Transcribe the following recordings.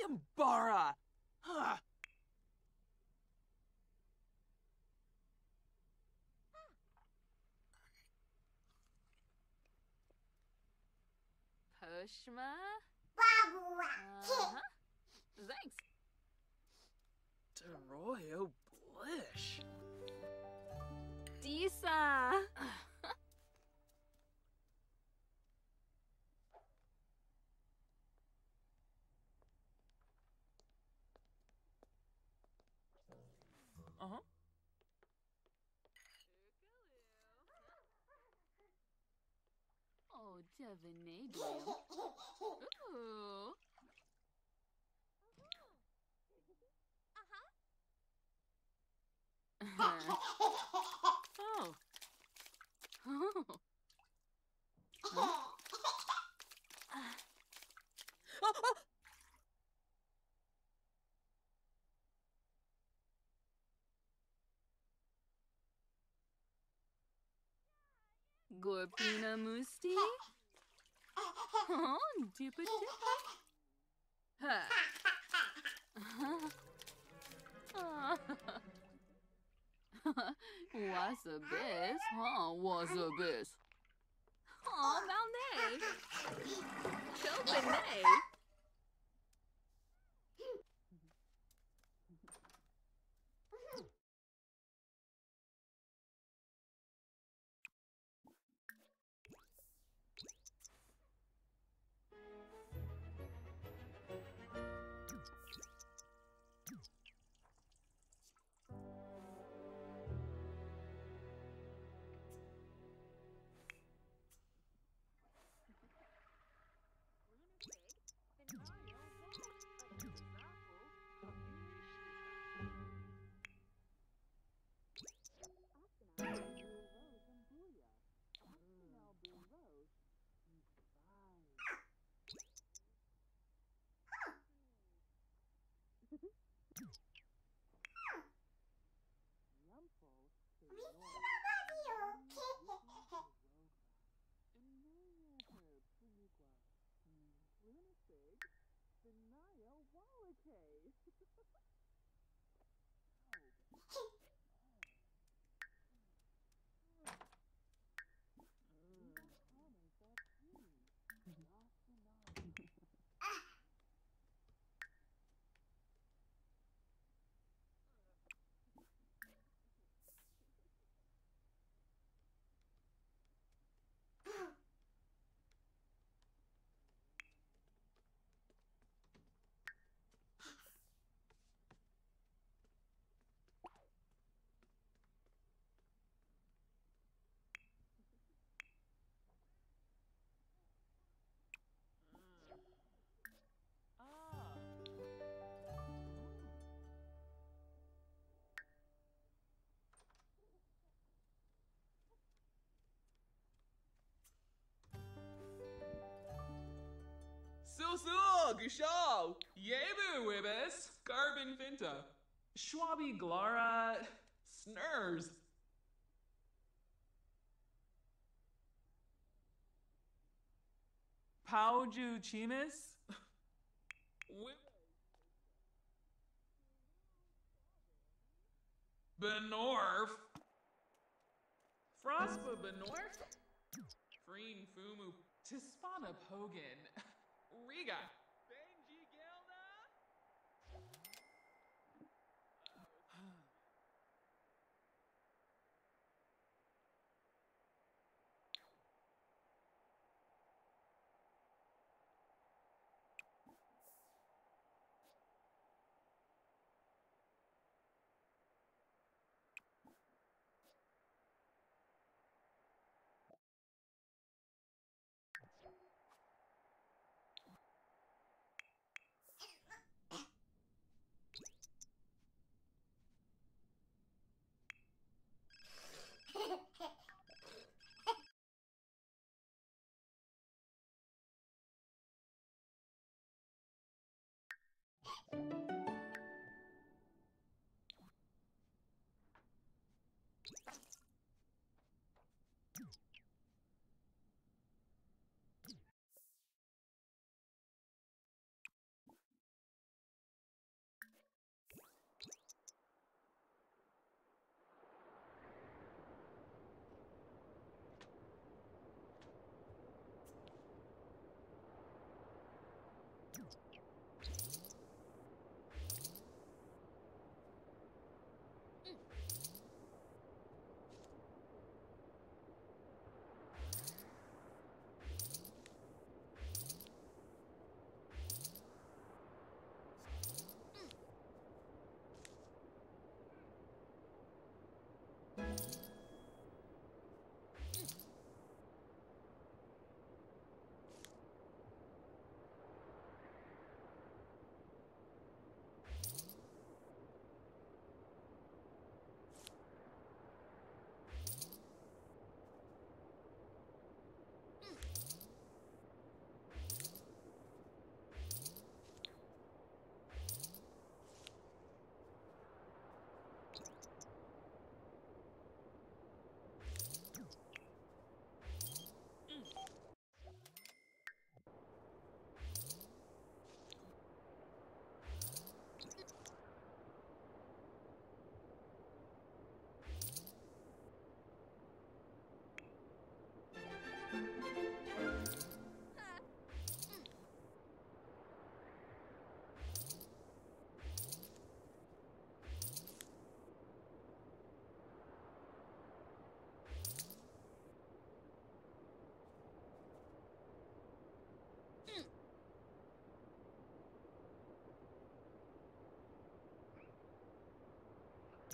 Gambara! Huh. Poshma? Babua. Thanks. Deroyo Blish. Disa! Uh-huh. Oh, Devanadium. Ooh. Oh. Oh. Gorpina Musti? Oh, Dupa Dupa. Wasabis, huh? Wasabis. Oh, Malnay. Chopinay. Susul, Gushal, Yebu Wibis, Carbon Finta, Schwabi Glara, Snurs. Pauju Chimis? Benorf? Frospa Benorf? Freen Fumu, Tispana Pogan, Riga. Benji Gelda?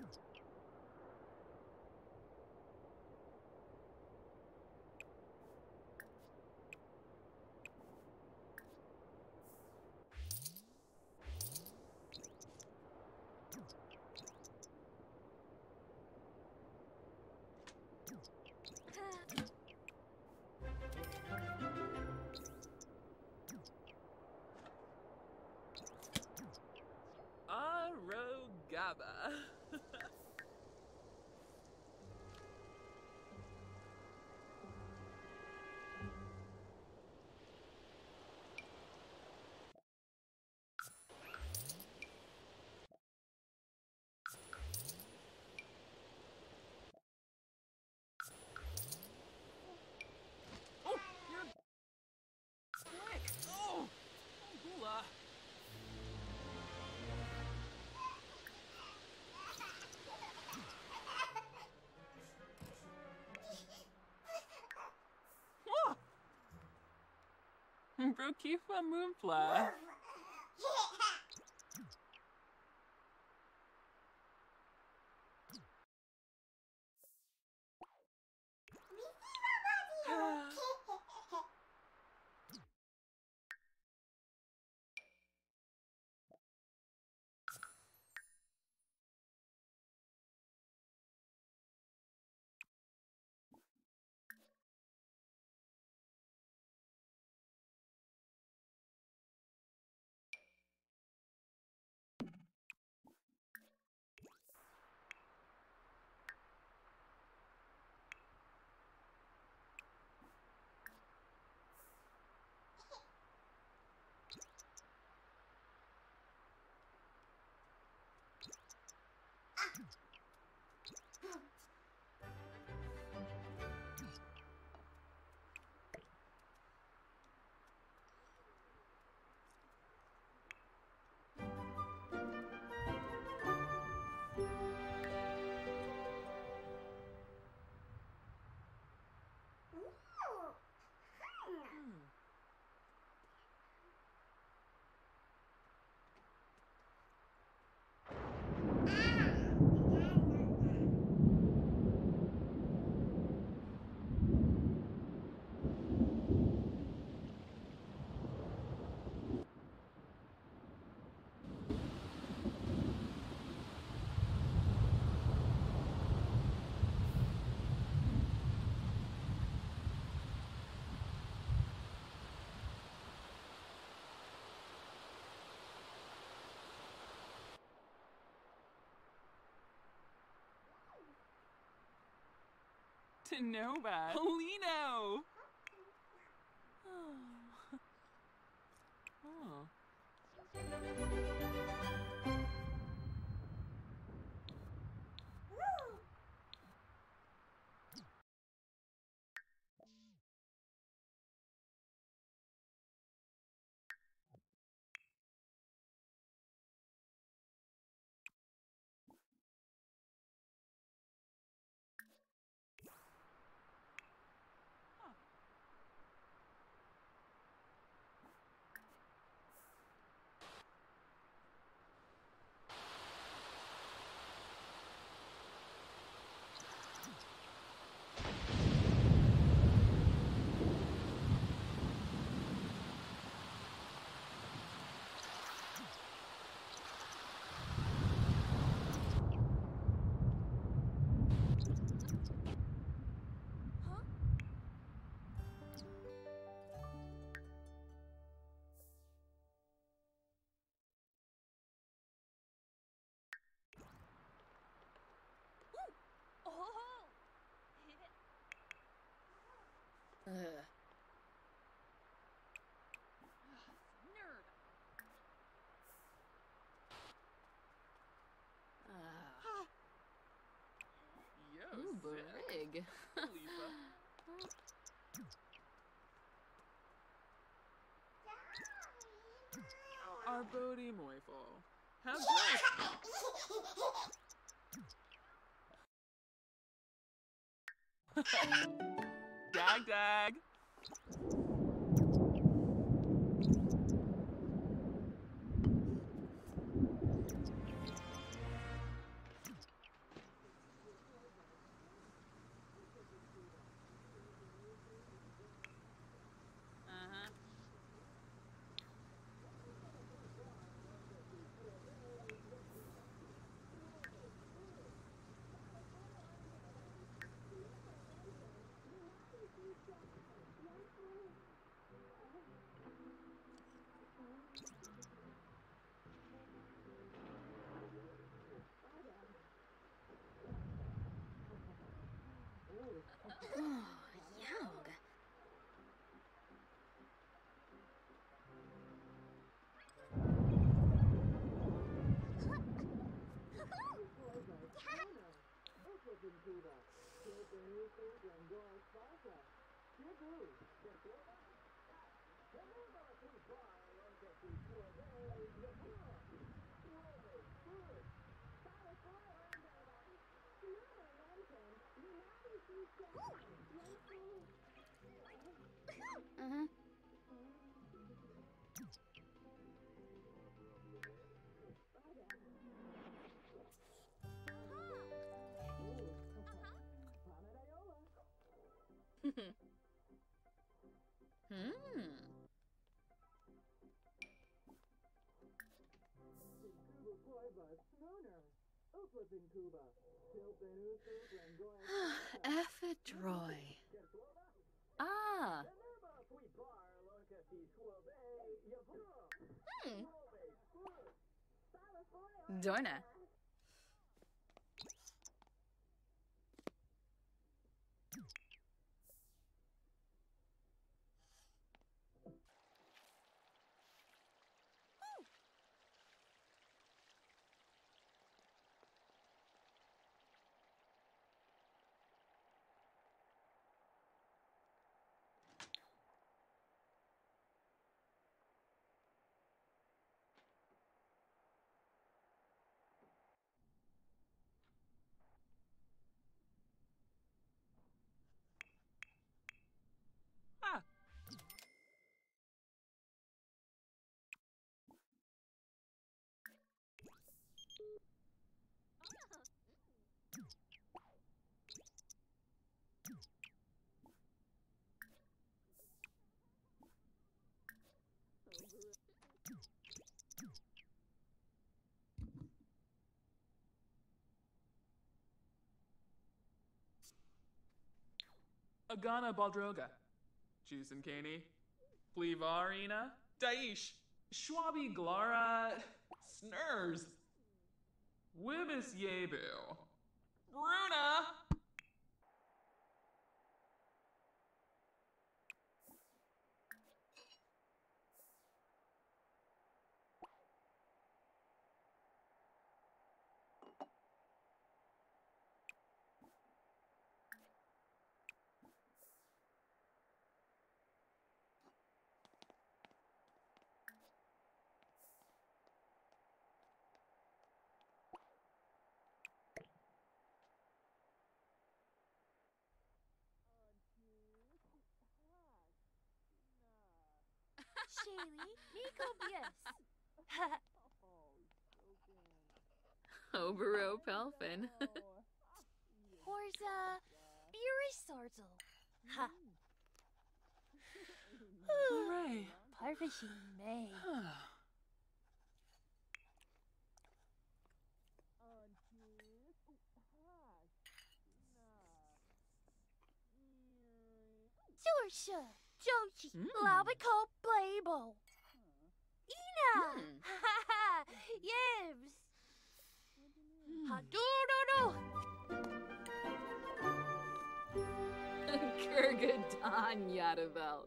Arogaba. Oh, you're quick. Oh, Gula. Brokifa Moonfla. Tanoba. Polino. Oh. Oh. Nerd. Yo, Ooh, sick. brig. Khalifa. Our Bodhi Moiful. How good. Dag dag. Uh-huh. Ephedroy. Ah. Dorna. Ah! Agana Baldroga. Juicin Caney. Flevarina. Daish. Schwabi Glara. Snurs. Wibis Yebu. Runa! Shaylee, Nico Bias. Obero Pelfin. Horza, Birisarzel. Ha. Hooray! Parvishin May. Sorsha, Jochi, Labico, Blabo. Ina. Ha ha ha. Yibs. Ha do do do. Kurgadon Yadavel.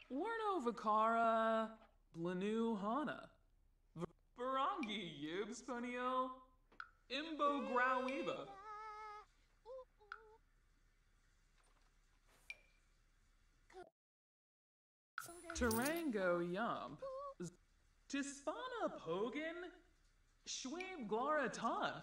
Warno Vakara, Blanu Hana. Barangi Yibs Punio, Imbo Grawiba. Tarango Yump. Tispana Pogan, Schwabe Glara Tav.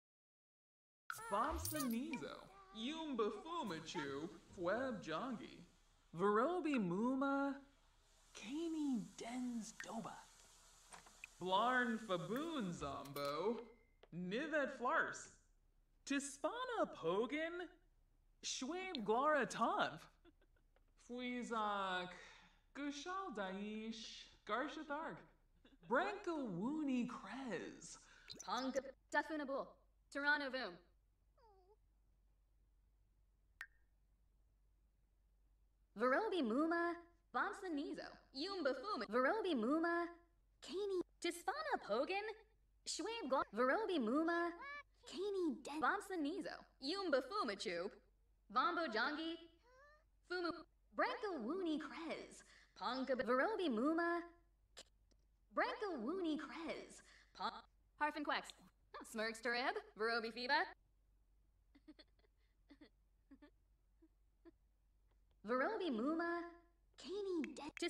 Bobsa Nizo, Yumba Fumachu, Fweb Jongi. Verobi Muma, Kani Dens Doba. Blarn Faboon Zombo, Nivet Flars. Tispana Pogan, Schwabe Glara Tav. Fweezak, Gushal Daish, Garshatharg. Branko Wooni Krez. Ponga Dafunabul. Toronto Voom. Verobi Muma. Bonsa Nizo. Yumba Fuma. Verobi Muma. Kani. Tispana Pogan. Schwabe Glar. Verobi Muma. Kani Den. Bonsa Nizo. Yumba Fumachu. Vombo Jongi. Fumu. Branko Wooni Krez. Ponga Verobi Muma. Branko Wooni Krez. Harfin Quex. Smirks Tarib. Verobi Fiba. Verobi Muma. Kani Den.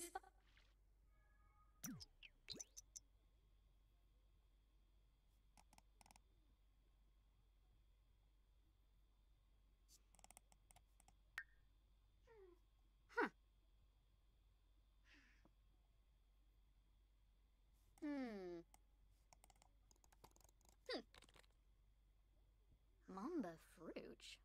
Mamba Fruch.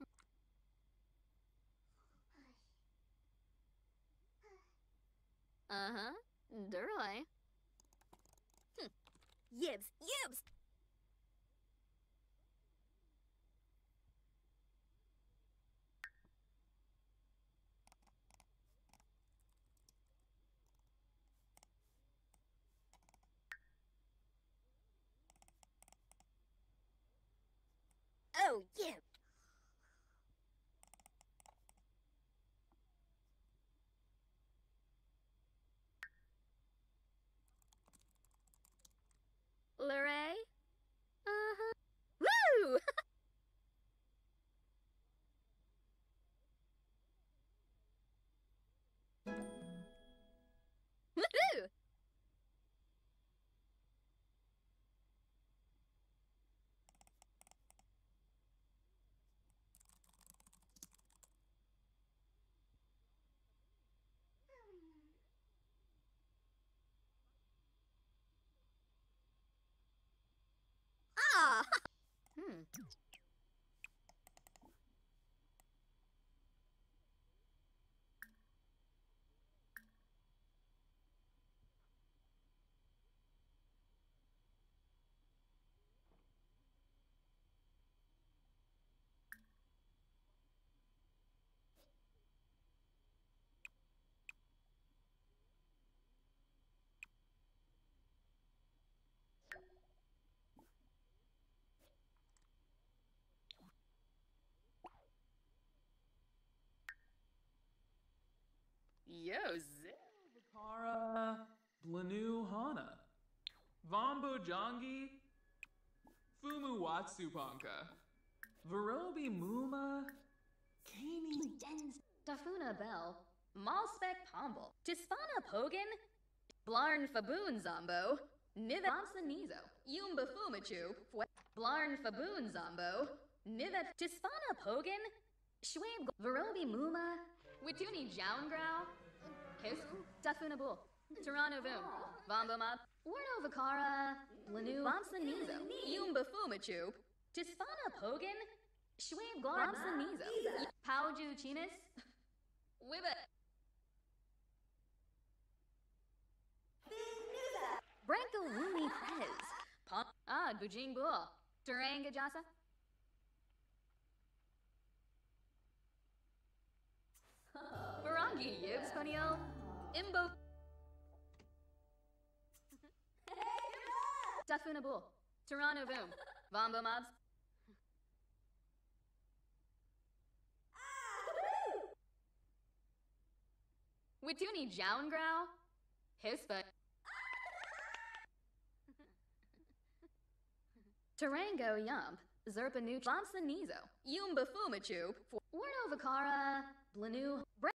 Uh-huh. Durley. Yibs! Yibs! Oh, yeah. Luray? Uh-huh. Woo! Woohoo! Ah! Yo, Vakara, Blanu Hana. Vombo Jongi, Fumu Watsupanka. Verobi Muma, Kani Dens. Dafuna Bell. Malspec Pomble. Tispana Pogan. Blarn Faboon Zombo. Nivet Bonsa Nizo. Yumba Fumachu. Blarn Faboon Zombo. Nivet Tispana Pogan. Schwabe Verobi Muma. Wituni Jowngrow. His Dafuna Bull. Toronto Voom. Vombo Mob. Warno Vakara. Blanu Bonsa Nizo. Yumba Fumachu. Tispana Pogan. Schwabe Bonsa Nizo. Pauju Chinis. Wibbit. Branko Wooni Krez. Gujing Bull. Duranga Jasa. Barangi Yibs Punio. Imbo. Dafuna Bull. Toronto Voom. Vombo Mobs. Wituni Jowngrow, Hispa, Tarango Yump, Zerpanu Bomsanizo, Yumba Fumachu, Warnovikara, Blanu,